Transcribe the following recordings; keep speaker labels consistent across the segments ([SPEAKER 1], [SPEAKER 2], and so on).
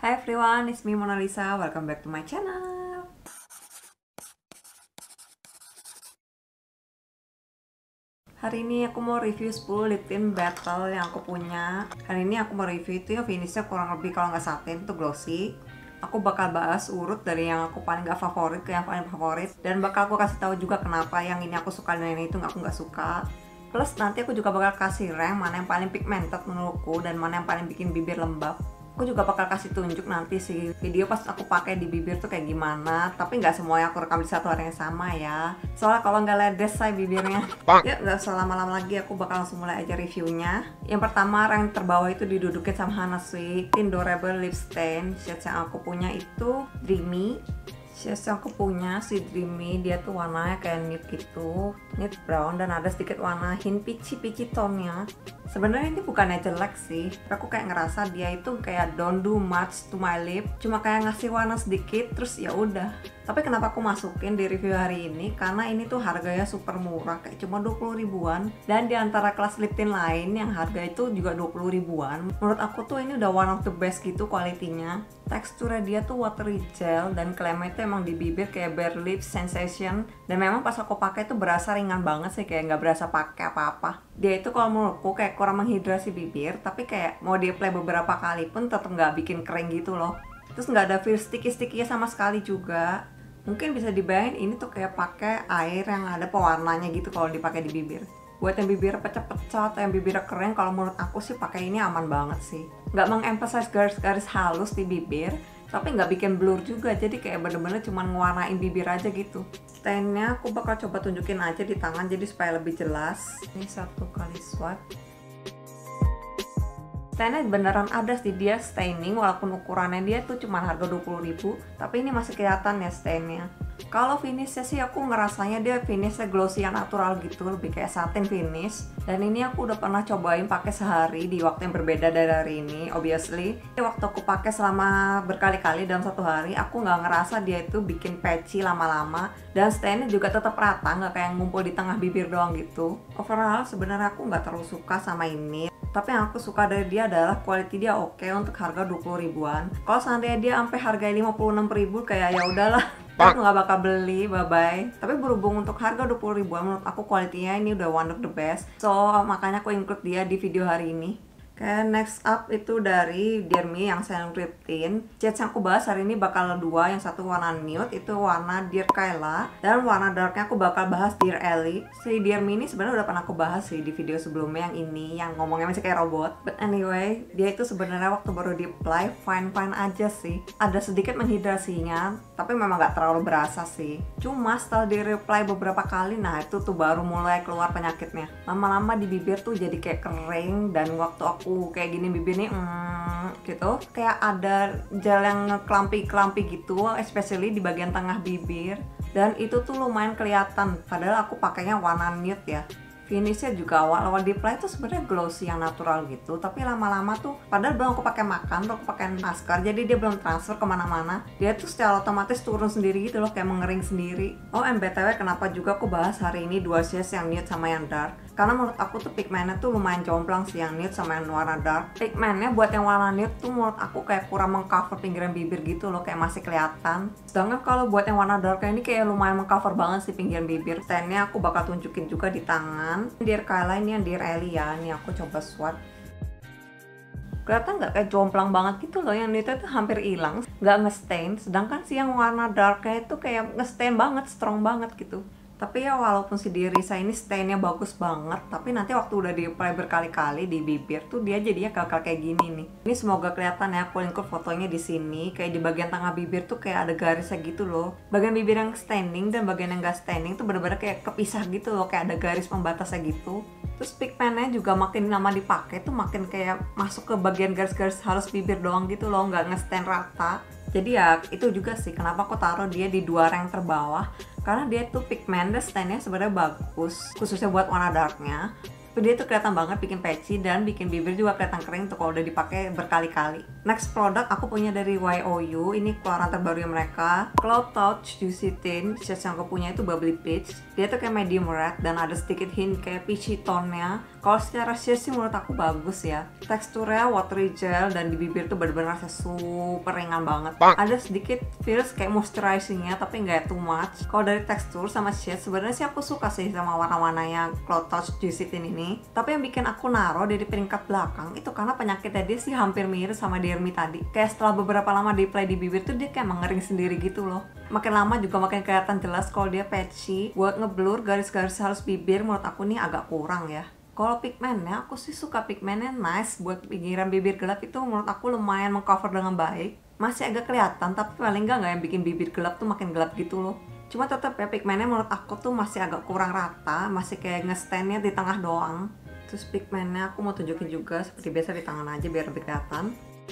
[SPEAKER 1] Hi everyone, it's me Mona Lisa. Welcome back to my channel. Hari ini aku mau review 10 lip tint battle yang aku punya. Hari ini aku mau review itu yang finishnya kurang lebih kalau nggak satin itu glossy. Aku bakal bahas urut dari yang aku paling gak favorit ke yang paling favorit, dan bakal aku kasih tahu juga kenapa yang ini aku suka dan yang itu aku nggak suka. Plus nanti aku juga bakal kasih rank mana yang paling pigmented menurutku dan mana yang paling bikin bibir lembab. Aku juga bakal kasih tunjuk nanti sih video pas aku pakai di bibir tuh kayak gimana. Tapi nggak semuanya aku rekam di satu hari yang sama ya. Soalnya kalau nggak ledes say bibirnya. Ya nggak usah lama-lama lagi, aku bakal langsung mulai aja reviewnya. Yang pertama, rank terbawah itu didudukin sama Hana Sweet Tint Durable Lip Stain. Shades yang aku punya itu Dreamy. Shades yang aku punya si Dreamy, dia tuh warnanya kayak nude gitu, nude brown, dan ada sedikit warna hint peachy tone-nya. Sebenarnya ini bukannya jelek sih, tapi aku kayak ngerasa dia itu kayak don't do much to my lip, cuma kayak ngasih warna sedikit terus ya udah. Tapi kenapa aku masukin di review hari ini? Karena ini tuh harganya super murah, kayak cuma 20 ribuan. Dan di antara kelas lip tint lain yang harga itu juga 20 ribuan, menurut aku tuh ini udah one of the best gitu kualitinya. Teksturnya dia tuh watery gel dan klaimnya itu emang di bibir kayak bare lip sensation. Dan memang pas aku pakai tuh berasa ringan banget sih, kayak nggak berasa pakai apa-apa. Dia itu kalau menurutku kayak kurang menghidrasi bibir, tapi kayak mau di apply beberapa kali pun tetap nggak bikin kering gitu loh. Terus nggak ada feel sticky-stickynya sama sekali juga. Mungkin bisa dibayangin ini tuh kayak pakai air yang ada pewarnanya gitu kalau dipakai di bibir. Buat yang bibir pecah-pecah atau yang bibir kering, kalau menurut aku sih pakai ini aman banget sih. Nggak mengemphasize garis-garis halus di bibir, tapi nggak bikin blur juga, jadi kayak bener-bener cuma ngewarnain bibir aja gitu. Stainnya aku bakal coba tunjukin aja di tangan jadi supaya lebih jelas. Ini satu kali swipe. Stainnya beneran ada sih, dia staining walaupun ukurannya dia tuh cuma harga 20 ribu, tapi ini masih kelihatan ya stainnya. Kalau finishnya sih aku ngerasanya dia finishnya glossy yang natural gitu, lebih kayak satin finish. Dan ini aku udah pernah cobain pakai sehari di waktu yang berbeda dari hari ini, obviously. Waktu aku pakai selama berkali-kali dalam satu hari, aku nggak ngerasa dia itu bikin patchy lama-lama. Dan stainnya juga tetap rata, nggak kayak ngumpul di tengah bibir doang gitu. Overall sebenarnya aku nggak terlalu suka sama ini. Tapi yang aku suka dari dia adalah quality dia oke untuk harga 20 ribuan. Kalau seandainya dia sampai harga 56 ribu, kayak ya udahlah, aku nggak bakal beli, bye bye. Tapi berhubung untuk harga 20 ribuan, menurut aku kualitinya ini udah one of the best. So makanya aku include dia di video hari ini. Oke, next up itu dari Dear Me yang Silent Lip Tint. Shades yang aku bahas hari ini bakal dua, yang satu warna nude, itu warna Dear Kayla, dan warna darknya aku bakal bahas Dear Ellie. Si Dear Me ini sebenarnya udah pernah aku bahas sih di video sebelumnya yang ini, yang ngomongnya masih kayak robot. But anyway, dia itu sebenarnya waktu baru di apply fine-fine aja sih. Ada sedikit menghidrasinya, tapi memang gak terlalu berasa sih. Cuma setelah di reapply beberapa kali, nah itu tuh baru mulai keluar penyakitnya. Lama-lama di bibir tuh jadi kayak kering, dan waktu aku kayak gini bibirnya gitu, kayak ada gel yang kelampi gitu, especially di bagian tengah bibir, dan itu tuh lumayan kelihatan. Padahal aku pakainya warna nude ya. Finishnya juga awal-awal di apply tuh sebenarnya glossy yang natural gitu, tapi lama-lama tuh, padahal belum aku pakai makan, belum aku pakai masker, jadi dia belum transfer kemana-mana. Dia tuh secara otomatis turun sendiri gitu loh, kayak mengering sendiri. Oh, BTW kenapa juga aku bahas hari ini dua shades yang nude sama yang dark? Karena menurut aku tuh pigmennya tuh lumayan jomplang sih yang nude sama yang warna dark. Pigmennya buat yang warna nude tuh menurut aku kayak kurang mengcover pinggiran bibir gitu loh, kayak masih kelihatan. Sedangkan kalau buat yang warna dark ini kayak lumayan mengcover banget sih pinggiran bibir. Stainnya aku bakal tunjukin juga di tangan. Dear Kayla ini yang Dear Ellie ya, ini aku coba swatch. Kelihatan nggak kayak jomplang banget gitu loh, yang nude itu hampir hilang, nggak ngestain. Sedangkan sih yang warna darknya itu kayak ngestain banget, strong banget gitu. Tapi ya walaupun si Dirisa ini stainnya bagus banget, tapi nanti waktu udah di-apply berkali-kali di bibir tuh dia jadinya kakak kayak gini nih. Ini semoga kelihatan ya, aku include fotonya di sini. Kayak di bagian tengah bibir tuh kayak ada garisnya gitu loh. Bagian bibir yang staining dan bagian yang gak staining tuh bener-bener kayak kepisah gitu loh, kayak ada garis pembatasnya gitu. Terus pigmentnya juga makin lama dipakai tuh makin kayak masuk ke bagian garis-garis halus bibir doang gitu loh, nggak nge-stain rata. Jadi ya itu juga sih kenapa aku taruh dia di dua rank terbawah, karena dia tuh pigment dan stainnya sebenarnya bagus, khususnya buat warna darknya. Tapi dia tuh kelihatan banget bikin patchy dan bikin bibir juga kelihatan kering tuh kalau udah dipakai berkali-kali. Next product aku punya dari YOU, ini keluaran terbaru mereka, Cloud Touch Juicy Tint. Shades yang aku punya itu Bubbly Peach. Dia tuh kayak medium red dan ada sedikit hint kayak peachy tone-nya. Kalau secara shade sih menurut aku bagus ya. Teksturnya watery gel dan di bibir tuh bener-bener rasa super ringan banget. Ada sedikit feels kayak moisturizingnya tapi nggak too much. Kalau dari tekstur sama shade sebenarnya sih aku suka sih sama warna-warnanya Cloud Touch Juicy Tint ini. Tapi yang bikin aku naruh dari peringkat belakang itu karena penyakitnya dia sih hampir mirip sama Dermy tadi. Kayak setelah beberapa lama di apply di bibir tuh dia kayak mengering sendiri gitu loh. Makin lama juga makin kelihatan jelas kalau dia patchy. Buat ngeblur garis-garis halus bibir menurut aku nih agak kurang ya. Kalau pigmennya, aku sih suka pigmennya nice buat pinggiran bibir gelap itu menurut aku lumayan mengcover dengan baik. Masih agak kelihatan, tapi paling nggak yang bikin bibir gelap tuh makin gelap gitu loh. Cuma tetap ya pigmennya menurut aku tuh masih agak kurang rata, masih kayak nge-standnya di tengah doang. Terus pigmennya aku mau tunjukin juga seperti biasa di tangan aja biar lebih kelihatan.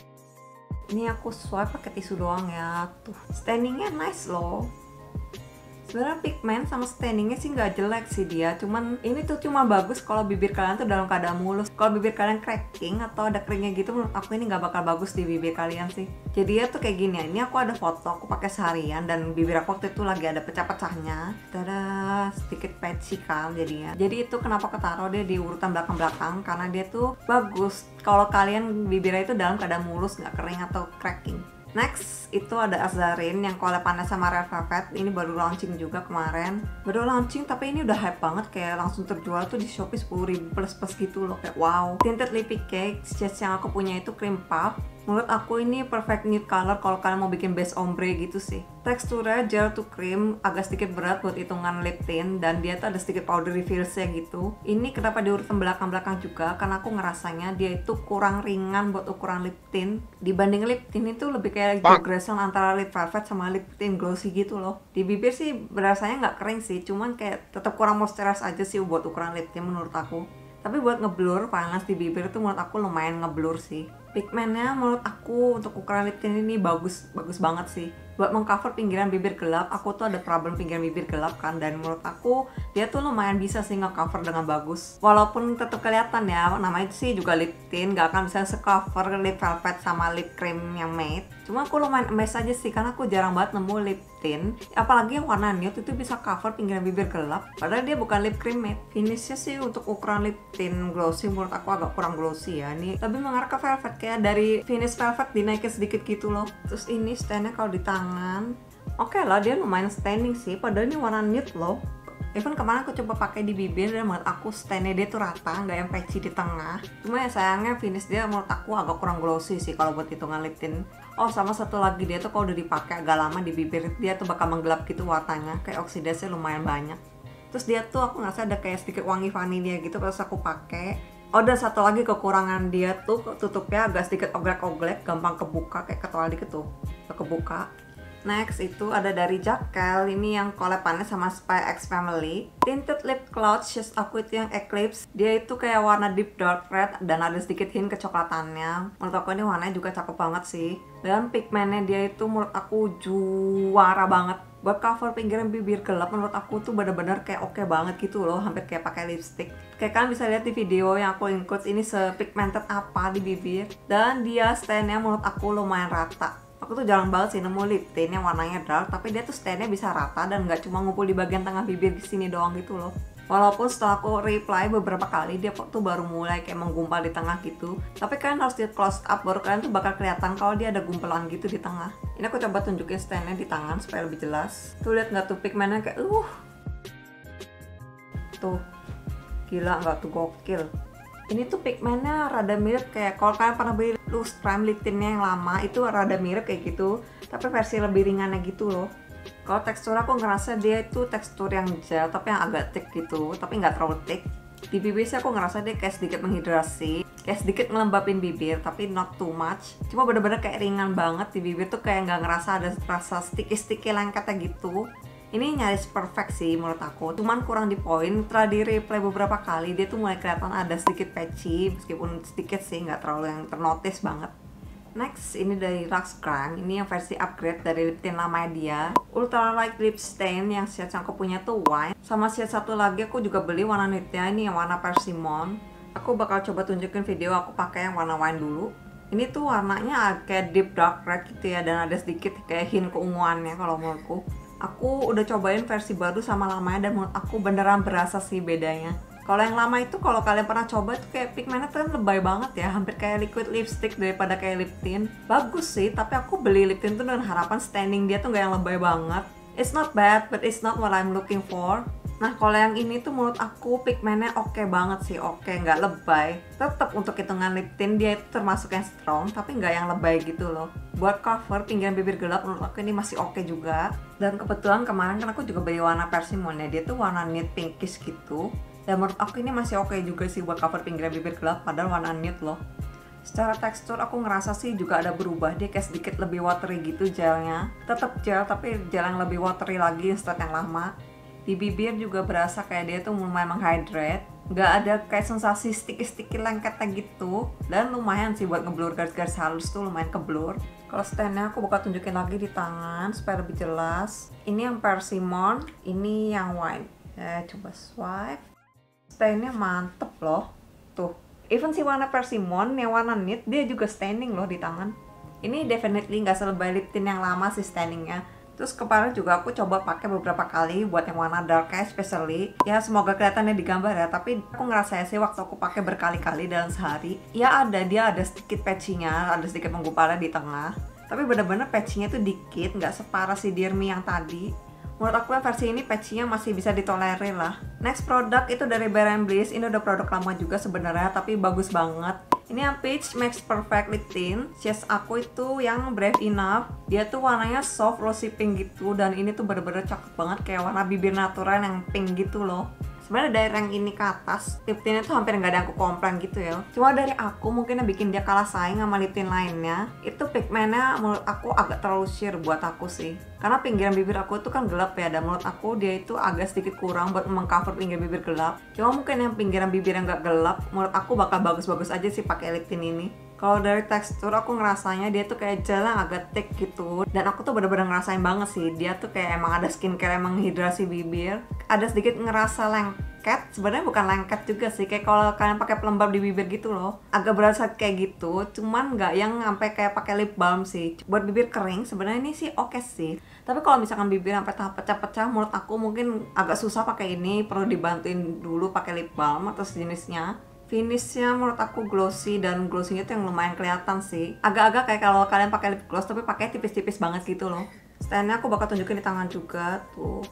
[SPEAKER 1] Ini aku swipe pakai tisu doang ya, tuh standingnya nice loh. Sebenarnya pigmen sama staining-nya sih nggak jelek sih dia, cuman ini tuh cuma bagus kalau bibir kalian tuh dalam keadaan mulus. Kalau bibir kalian cracking atau ada keringnya gitu, menurut aku ini nggak bakal bagus di bibir kalian sih. Jadi ya tuh kayak gini ya, ini aku ada foto aku pakai seharian dan bibir aku waktu itu lagi ada pecah-pecahnya. Tada, sedikit patchy kan jadinya. Jadi itu kenapa ketaruh dia di urutan belakang-belakang, karena dia tuh bagus kalau kalian bibirnya itu dalam keadaan mulus, nggak kering atau cracking. Next, itu ada Azarin yang collab-annya sama Red Velvet. Ini baru launching juga kemarin. Baru launching tapi ini udah hype banget, kayak langsung terjual tuh di Shopee 10.000 plus gitu loh. Kayak wow. Tinted Lippy Cake, shades yang aku punya itu cream puff. Menurut aku ini perfect nude color kalau kalian mau bikin base ombre gitu sih. Teksturnya gel to cream, agak sedikit berat buat hitungan lip tint, dan dia tuh ada sedikit powdery feelsnya gitu. Ini kenapa di urutan belakang-belakang juga, karena aku ngerasanya dia itu kurang ringan buat ukuran lip tint. Dibanding lip tint itu lebih kayak progression antara lip velvet sama lip tint glossy gitu loh. Di bibir sih berasanya nggak kering sih, cuman kayak tetap kurang moisturize aja sih buat ukuran lip tint menurut aku. Tapi buat ngeblur, fineless di bibir itu menurut aku lumayan ngeblur sih. Pigmennya menurut aku untuk ukuran lip tint ini bagus banget sih. Buat mengcover pinggiran bibir gelap, aku tuh ada problem pinggiran bibir gelap kan, dan menurut aku dia tuh lumayan bisa sih nge-cover dengan bagus. Walaupun tetap kelihatan ya, namanya sih juga lip tint, gak akan bisa se-cover lip velvet sama lip cream yang matte. Cuma aku lumayan amazed aja sih, karena aku jarang banget nemu lip tint, apalagi yang warna nude itu bisa cover pinggiran bibir gelap, padahal dia bukan lip cream matte. Finishnya sih untuk ukuran lip tint glossy menurut aku agak kurang glossy ya. Ini lebih mengarah ke velvet, kayak dari finish velvet dinaikin sedikit gitu loh. Terus ini standnya kalau di tangan, oke lah dia lumayan standing sih, padahal ini warna nude loh. Even kemarin aku coba pakai di bibir dan menurut aku standnya dia tuh rata, nggak yang patchy di tengah. Cuma ya sayangnya finish dia menurut aku agak kurang glossy sih kalau buat hitungan lip tint. Oh sama satu lagi, dia tuh kalau udah dipakai agak lama di bibir dia tuh bakal menggelap gitu warnanya, kayak oksidasinya lumayan banyak. Terus dia tuh aku ngerasa ada kayak sedikit wangi vanilya gitu pas aku pakai. Oh dan satu lagi kekurangan dia tuh tutupnya agak sedikit oglek-oglek, gampang kebuka, kayak ketol dikit tuh kebuka. Next itu ada dari Jacquel, ini yang collab-annya sama Spy X Family. Tinted Lip Cloud shades aku itu yang Eclipse. Dia itu kayak warna deep dark red dan ada sedikit hint kecoklatannya. Menurut aku ini warnanya juga cakep banget sih. Dan pigmennya dia itu menurut aku juara banget. Buat cover pinggiran bibir gelap menurut aku tuh bener-bener kayak oke banget gitu loh, hampir kayak pakai lipstick. Kayak kalian bisa lihat di video yang aku include ini sepigmented apa di bibir. Dan dia standnya menurut aku lumayan rata. Aku tuh jarang banget sih nemu lip tint yang warnanya dark, tapi dia tuh standnya bisa rata dan nggak cuma ngumpul di bagian tengah bibir di sini doang gitu loh. Walaupun setelah aku reply beberapa kali, dia tuh baru mulai kayak menggumpal di tengah gitu. Tapi kalian harus lihat close up, baru kalian tuh bakal kelihatan kalau dia ada gumpelan gitu di tengah. Ini aku coba tunjukin standnya di tangan supaya lebih jelas. Tuh lihat nggak tuh pigmennya kayak tuh gila nggak tuh, gokil. Ini tuh pigmennya rada mirip kayak kalau kalian pernah beli loose prime lip tintnya yang lama, itu rada mirip kayak gitu, tapi versi lebih ringannya gitu loh. Kalau tekstur aku ngerasa dia itu tekstur yang gel tapi yang agak thick gitu, tapi nggak terlalu thick. Di bibir sih aku ngerasa dia kayak sedikit menghidrasi, kayak sedikit ngelembapin bibir tapi not too much. Cuma bener-bener kayak ringan banget di bibir tuh, kayak nggak ngerasa ada rasa sticky lengketnya gitu. Ini nyaris perfect sih menurut aku, cuman kurang di poin. Setelah di replay beberapa kali dia tuh mulai kelihatan ada sedikit patchy, meskipun sedikit sih, nggak terlalu yang ternotice banget. Next, ini dari Lux Crime, ini yang versi upgrade dari lip tint lamanya dia, Ultra Light Lip Stain, yang shade yang aku punya tuh wine. Sama shade satu lagi aku juga beli warna nude-nya, ini yang warna persimmon. Aku bakal coba tunjukin video aku pakai yang warna wine dulu. Ini tuh warnanya kayak deep dark red gitu ya, dan ada sedikit kayak hint keunguannya kalau menurutku. Aku udah cobain versi baru sama lamanya dan menurut aku beneran berasa sih bedanya. Kalau yang lama itu kalau kalian pernah coba tuh kayak pigmentnya tuh kan lebay banget ya, hampir kayak liquid lipstick daripada kayak lip tint. Bagus sih, tapi aku beli lip tint tuh dengan harapan standing dia tuh nggak yang lebay banget. It's not bad, but it's not what I'm looking for. Nah kalau yang ini tuh menurut aku pigmentnya oke banget sih, oke, nggak lebay. Tetap untuk hitungan lip tint dia itu termasuk yang strong, tapi nggak yang lebay gitu loh. Buat cover pinggiran bibir gelap menurut aku ini masih oke juga. Dan kebetulan kemarin kan aku juga beli warna persimmon ya, dia tuh warna nude pinkish gitu. Dan menurut aku ini masih oke juga sih buat cover pinggiran bibir gelap, padahal warna nude loh. Secara tekstur aku ngerasa sih juga ada berubah, dia kayak sedikit lebih watery gitu gelnya. Tetap gel tapi gel yang lebih watery lagi instead yang lama. Di bibir juga berasa kayak dia tuh lumayan menghydrate, nggak ada kayak sensasi sticky-sticky lengketnya gitu. Dan lumayan sih buat ngeblur garis-garis halus tuh lumayan keblur. Kalau standnya aku bakal tunjukin lagi di tangan supaya lebih jelas. Ini yang persimmon, ini yang white. Coba swipe. Standnya mantep loh, tuh. Even si warna persimmon, yang warna nude, dia juga standing loh di tangan. Ini definitely nggak selebay lip tint yang lama sih standingnya. Terus kemarin juga aku coba pakai beberapa kali buat yang warna dark especially. Ya semoga kelihatannya di gambar ya, tapi aku ngerasa sih waktu aku pakai berkali-kali dalam sehari, ya dia ada sedikit patchy-nya, ada sedikit menggumpalnya di tengah. Tapi bener-bener patchy-nya tuh dikit, nggak separah si Dear Me yang tadi. Menurut aku versi ini patchy-nya masih bisa ditolerir lah. Next produk itu dari Bare & Bliss. Ini udah produk lama juga sebenarnya, tapi bagus banget. Ini yang Peach Max Perfect Lip Tint. Shades aku itu yang Brave Enough. Dia tuh warnanya soft rosy pink gitu, dan ini tuh bener-bener cakep banget kayak warna bibir natural yang pink gitu loh. Sebenarnya dari rank ini ke atas, lip tintnya tuh hampir nggak ada yang aku komplain gitu ya. Cuma dari aku mungkin yang bikin dia kalah saing sama lip tint lainnya, itu pigmentnya menurut aku agak terlalu sheer buat aku sih. Karena pinggiran bibir aku tuh kan gelap ya, dan menurut aku dia itu agak sedikit kurang buat mengcover pinggiran bibir gelap. Cuma mungkin yang pinggiran bibir yang nggak gelap, menurut aku bakal bagus-bagus aja sih pakai lip tint ini. Kalau dari tekstur aku ngerasanya dia tuh kayak gel yang agak thick gitu. Dan aku tuh bener-bener ngerasain banget sih, dia tuh kayak emang ada skincare yang menghidrasi bibir. Ada sedikit ngerasa lengket, sebenarnya bukan lengket juga sih, kayak kalau kalian pakai pelembab di bibir gitu loh. Agak berasa kayak gitu, cuman nggak yang sampai kayak pakai lip balm sih. Buat bibir kering sebenarnya ini sih oke sih. Tapi kalau misalkan bibir sampai tahap pecah-pecah, menurut aku mungkin agak susah pakai ini, perlu dibantuin dulu pakai lip balm atau sejenisnya. Finishnya menurut aku glossy, dan glossy-nya tuh yang lumayan kelihatan sih. Agak-agak kayak kalau kalian pakai lip gloss tapi pakai tipis-tipis banget gitu loh. Standnya aku bakal tunjukin di tangan juga tuh.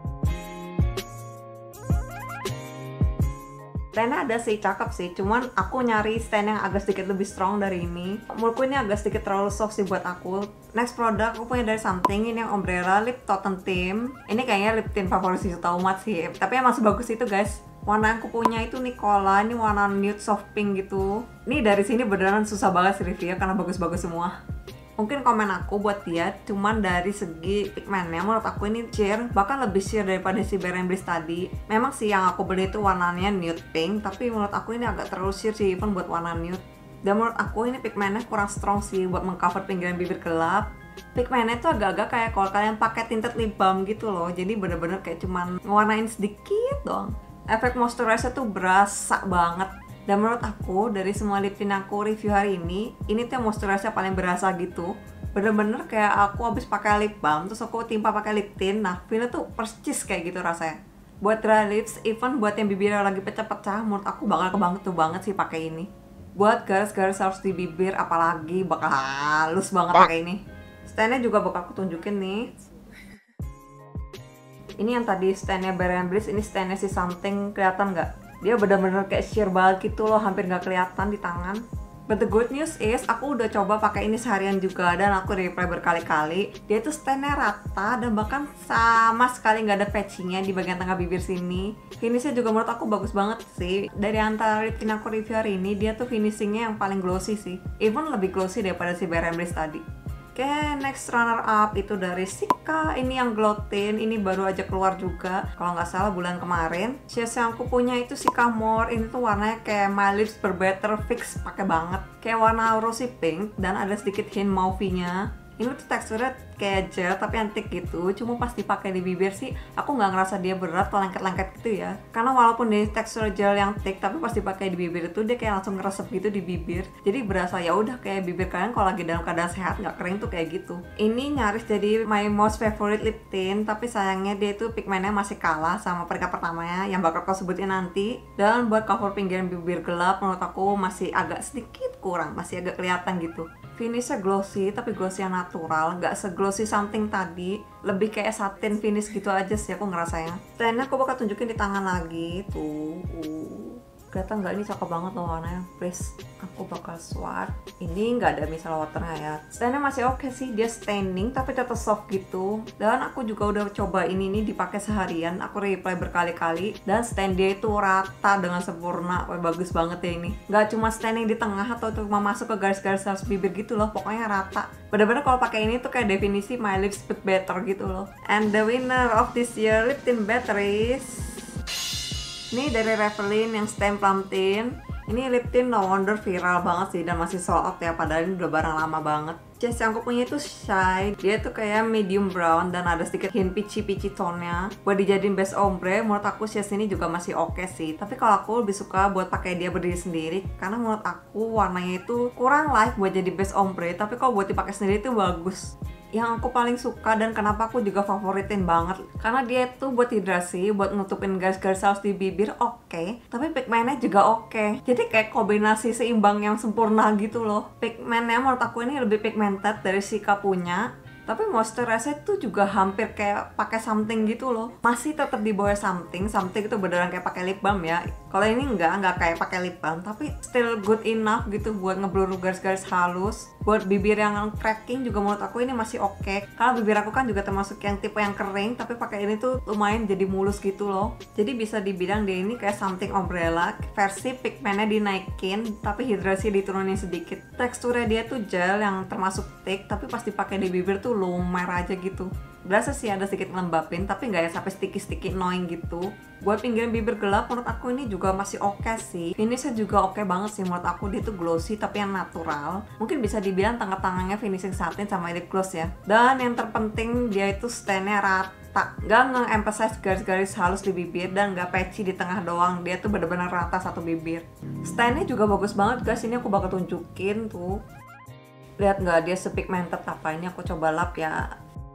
[SPEAKER 1] Standnya ada sih, cakep sih, cuman aku nyari stand yang agak sedikit lebih strong dari ini. Menurutku ini agak sedikit terlalu soft sih buat aku. Next produk aku punya dari Something, ini yang Umbrella Lip Totem Tint. Ini kayaknya lip tint favorit si Juta Umat sih, tapi yang masih bagus itu guys. Warna yang aku punya itu Nicola, ini warna nude soft pink gitu. Ini dari sini beneran susah banget sih review karena bagus-bagus semua. Mungkin komen aku buat dia, cuman dari segi pigmentnya menurut aku ini sheer, bahkan lebih sheer daripada si Bare & Bliss tadi. Memang sih yang aku beli itu warnanya nude pink, tapi menurut aku ini agak terlalu sheer sih even buat warna nude. Dan menurut aku ini pigmentnya kurang strong sih buat mengcover pinggiran bibir gelap. Pigmentnya tuh agak-agak kayak kalau kalian pakai tinted lip balm gitu loh, jadi bener-bener kayak cuman ngewarnain sedikit doang. Efek moisturizer tuh berasa banget. Dan menurut aku dari semua lip tint aku review hari ini tuh moisturizer paling berasa gitu. Bener-bener kayak aku habis pakai lip balm terus aku timpa pakai lip tint. Nah, feelnya tuh persis kayak gitu rasanya. Buat dry lips, even buat yang bibirnya lagi pecah-pecah, menurut aku bakal kebantu banget sih pakai ini. Buat garis-garis harus di bibir apalagi bakal halus banget pakai ini. Standnya juga bakal aku tunjukin nih. Ini yang tadi standnya Bare & Bliss, ini standnya si Something, kelihatan nggak? Dia bener-bener kayak sheer banget gitu loh, hampir nggak kelihatan di tangan. But the good news is, aku udah coba pakai ini seharian juga dan aku reply berkali-kali. Dia tuh standnya rata dan bahkan sama sekali nggak ada patching-nya di bagian tengah bibir sini. Finishnya juga menurut aku bagus banget sih. Dari antara lip tint aku review hari ini, dia tuh finishingnya yang paling glossy sih. Even lebih glossy daripada si Bare & Bliss tadi. Oke, next runner up itu dari Sika. Ini yang glow tint, ini baru aja keluar juga kalau nggak salah bulan kemarin. Shades yang aku punya itu Sika More. Ini tuh warnanya kayak My Lips Better Fix, pakai banget. Kayak warna rosy pink dan ada sedikit hint mauve-nya. Ini tuh teksturnya kayak gel tapi antik gitu. Cuma pas dipakai di bibir sih aku nggak ngerasa dia berat atau lengket-lengket gitu ya. Karena walaupun dia tekstur gel yang thick, tapi pas dipakai di bibir itu dia kayak langsung ngeresep gitu di bibir. Jadi berasa ya udah kayak bibir kalian kalau lagi dalam keadaan sehat nggak kering tuh kayak gitu. Ini nyaris jadi my most favorite lip tint, tapi sayangnya dia itu pigmennya masih kalah sama peringkat pertamanya yang bakal aku sebutin nanti. Dan buat cover pinggiran bibir gelap menurut aku masih agak sedikit kurang, masih agak kelihatan gitu. Finishnya glossy, tapi glossy yang natural, nggak se-glossy something tadi. Lebih kayak satin finish gitu aja sih aku ngerasanya. Trennya aku bakal tunjukin di tangan lagi tuh. Kelihatan nggak, ini cakep banget loh warnanya. Please, aku bakal swatch. Ini nggak ada micellar waternya ya. Stainnya masih oke sih, dia staining tapi tetap soft gitu. Dan aku juga udah coba ini nih dipakai seharian. Aku replay berkali-kali dan stain dia itu rata dengan sempurna. Wah, bagus banget ya ini. Nggak cuma staining di tengah atau cuma masuk ke garis-garis atas bibir gitu loh. Pokoknya rata. Bener-bener kalau pakai ini tuh kayak definisi my lips but better gitu loh. And the winner of this year lip tint better is ini dari Revlon yang stem plum tint. Ini lip tint no wonder viral banget sih dan masih sold out ya, padahal ini udah barang lama banget. Shades yang aku punya itu Shy. Dia tuh kayak medium brown dan ada sedikit hint peachy tone-nya. Buat dijadiin base ombre, menurut aku shades ini juga masih oke sih. Tapi kalau aku lebih suka buat pakai dia berdiri sendiri karena menurut aku warnanya itu kurang light buat jadi base ombre, tapi kalau buat dipakai sendiri itu bagus. Yang aku paling suka dan kenapa aku juga favoritin banget karena dia tuh buat hidrasi, buat nutupin garis-garis halus di bibir oke, tapi pigmennya juga oke. Jadi kayak kombinasi seimbang yang sempurna gitu loh. Pigmennya menurut aku ini lebih pigmented dari Sika punya, tapi moisturizer tuh juga hampir kayak pakai something gitu loh. Masih tetap di bawah something itu beneran kayak pakai lip balm ya. Kalau ini nggak kayak pakai lip balm, tapi still good enough gitu buat ngeblur garis-garis halus. Buat bibir yang cracking juga menurut aku ini masih oke. Karena bibir aku kan juga termasuk yang tipe yang kering, tapi pakai ini tuh lumayan jadi mulus gitu loh. Jadi bisa dibilang dia ini kayak something umbrella, versi pigmennya dinaikin, tapi hidrasi diturunin sedikit. Teksturnya dia tuh gel yang termasuk thick, tapi pas dipakai di bibir tuh lumer aja gitu. Berasa sih ada sedikit ngelembapin, tapi nggak ya sampai sticky annoying gitu. Buat pinggiran bibir gelap menurut aku ini juga masih oke sih. Finishnya juga oke banget sih menurut aku, dia tuh glossy tapi yang natural. Mungkin bisa dibilang tengah-tengahnya finishing satin sama lip gloss ya. Dan yang terpenting dia itu stainnya rata, nggak nge-emphasize garis-garis halus di bibir dan nggak patchy di tengah doang. Dia tuh bener-bener rata satu bibir. Stainnya juga bagus banget guys, ini aku bakal tunjukin tuh. Lihat nggak dia sepigmented apa, ini aku coba lap ya.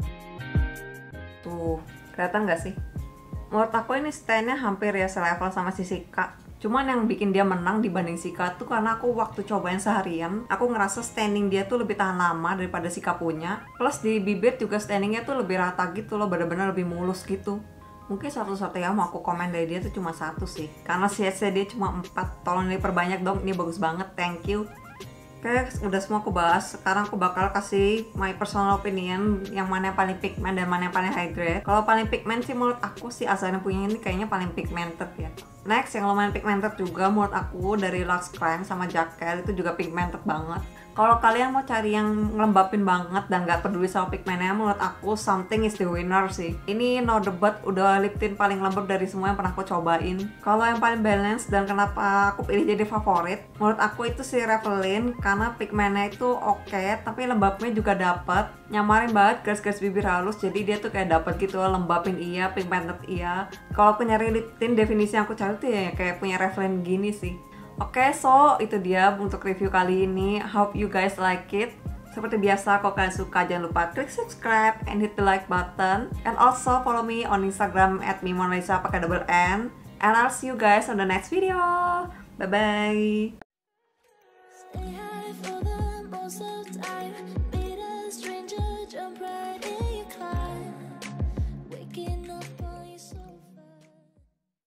[SPEAKER 1] Tuh, kelihatan nggak sih? Menurut aku ini stainnya hampir ya selevel sama si Sika. Cuman yang bikin dia menang dibanding Sika tuh karena aku waktu cobain seharian, aku ngerasa staining dia tuh lebih tahan lama daripada Sika punya. Plus di bibir juga stainingnya tuh lebih rata gitu loh, bener-bener lebih mulus gitu. Mungkin satu-satunya mau aku komen dari dia tuh cuma satu sih, karena shades dia cuma 4. Tolong diperbanyak dong, ini bagus banget, thank you. Oke, udah semua aku bahas. Sekarang aku bakal kasih my personal opinion yang mana yang paling pigment dan mana yang paling high grade. Kalau paling pigment sih menurut aku sih Asana punya ini kayaknya paling pigmented ya. Next yang lumayan pigmented juga menurut aku dari Luxe Crime sama Jacquel, itu juga pigmented banget. Kalau kalian mau cari yang ngelembapin banget dan gak peduli sama pigmennya, menurut aku Something is the winner sih. Ini no debat, udah lip tint paling lembab dari semua yang pernah aku cobain. Kalau yang paling balance dan kenapa aku pilih jadi favorit, menurut aku itu si Revlon karena pigmennya itu oke, tapi lembabnya juga dapet. Nyamarin banget garis-garis bibir halus, jadi dia tuh kayak dapet gitu, lembapin iya, pigmented iya. Kalau aku nyari lip tint, definisi yang aku cari tuh ya kayak punya Revlon gini sih. Oke, so itu dia untuk review kali ini. Hope you guys like it. Seperti biasa, kalau kalian suka jangan lupa klik subscribe and hit the like button. And also follow me on Instagram @mimonalisa pakai double N. And I'll see you guys on the next video. Bye bye.